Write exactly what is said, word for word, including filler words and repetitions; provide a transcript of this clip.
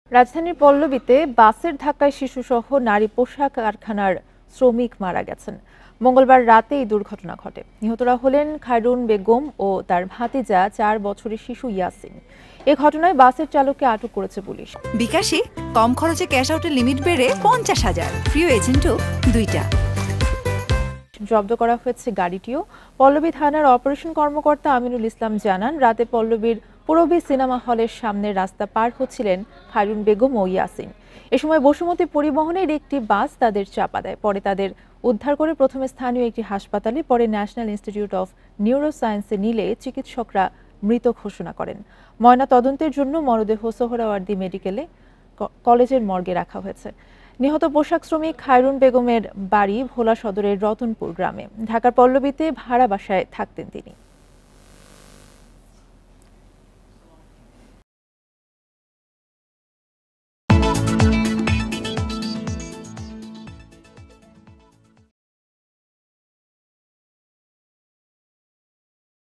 রাজধানীর পল্লবীতে বাসের ধাক্কায় শিশুসহ নারী পোশাক কারখানার শ্রমিক মারা গেছেন। মঙ্গলবার রাতে এই দুর্ঘটনা ঘটে। নিহতরা হলেন খায়রুন বেগম ও তার ভাতিজা চার বছরের শিশু ইয়াসিন। এ ঘটনায় বাসের চালককে আটক করেছে পুলিশ। বিকাশে কম খরচে ক্যাশ আউটের লিমিট বেড়ে পঞ্চাশ হাজার, প্রিয় এজেন্টও দুইটা। জব্দ করা হয়েছে গাড়িটিও। পল্লবী থানার অপারেশন কর্মকর্তা আমিনুল ইসলাম জানান, রাতে পল্লবীর পূরবী সিনেমা হলের সামনের রাস্তা পার হচ্ছিলেন খায়রুন বেগম ও ইয়াসিন। এ সময় বসুমতী পরিবহনের একটি বাস তাদের চাপা দেয়। পরে তাদের উদ্ধার করে প্রথমে স্থানীয় একটি হাসপাতালে, পরে ন্যাশনাল ইনস্টিটিউট অফ নিউরোসায়েন্সে নিলে চিকিৎসকরা মৃত ঘোষণা করেন। ময়না তদন্তের জন্য মরদেহ সোহরাওয়ার্দী মেডিকেলে কলেজের মর্গে রাখা হয়েছে। নিহত পোশাক শ্রমিক খায়রুন বেগমের বাড়ি ভোলা সদরের রতনপুর গ্রামে। ঢাকার পল্লবীতে ভাড়া বাসায় থাকতেন তিনি।